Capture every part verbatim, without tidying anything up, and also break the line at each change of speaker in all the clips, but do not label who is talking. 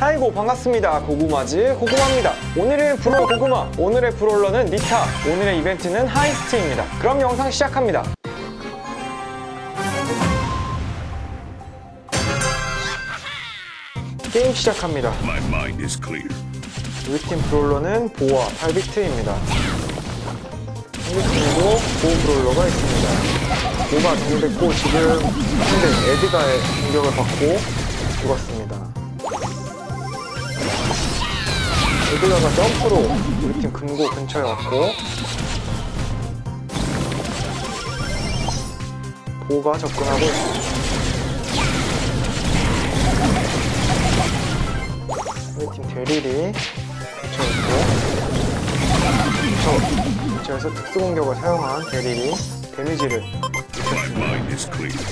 아이고 반갑습니다. 고구마즈 고구마입니다. 오늘은 브롤 고구마, 오늘의 브롤러는 니타, 오늘의 이벤트는 하이스트입니다. 그럼 영상 시작합니다. 게임 시작합니다. 우리 팀 브롤러는 보아 팔 비트입니다. 상대 팀도 보 브롤러가 있습니다. 보가 정됐고 지금 상대 에드가의 공격을 받고 죽었습니다. 에드가가 점프로 우리 팀 금고 근처에 왔고 보가 접근하고 있습니다. 우리 팀 데릴이 근처에 있고 저 근처에서 특수 공격을 사용한 데릴이 데미지를 입혔습니다.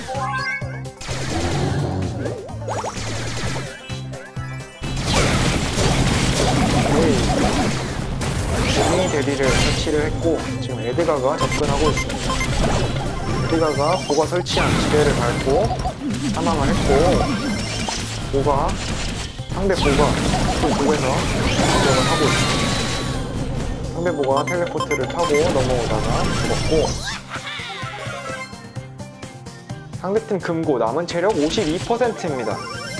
이 데리를 설치를 했고 지금 에드가가 접근하고 있습니다. 에드가가 보가 설치한 지뢰를 밟고 사망을 했고 보가 상대 보가 그 쪽에서 공격을 하고 있습니다. 상대 보가 텔레포트를 타고 넘어오다가 죽었고 상대팀 금고 남은 체력 오십이 퍼센트입니다.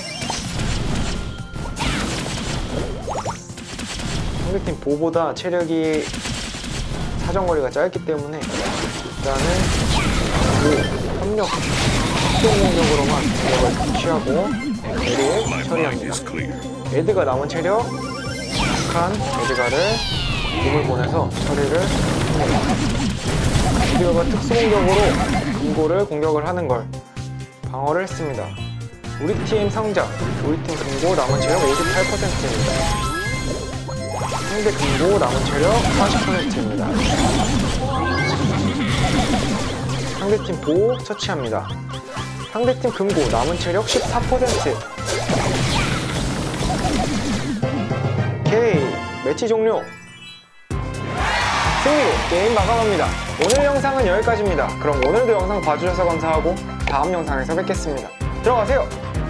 상대팀 보보다 체력이 사정거리가 짧기 때문에 일단은 보 협력 합동 공격으로만 공격을 취하고 데리에 처리합니다. 에드가 남은 체력 약한 에드가를 공을 보내서 처리를 합니다. 에드가가 특수 공격으로 금고를 공격을 하는 걸 방어를 했습니다. 우리 팀 상자, 우리 팀 금고 남은 체력 오십팔 퍼센트입니다. 상대 금고 남은 체력 사십 퍼센트입니다. 상대팀 보 처치합니다. 상대팀 금고 남은 체력 십사 퍼센트. 오케이, 매치 종료. 승리로 게임 마감합니다. 오늘 영상은 여기까지입니다. 그럼 오늘도 영상 봐주셔서 감사하고 다음 영상에서 뵙겠습니다. 들어가세요.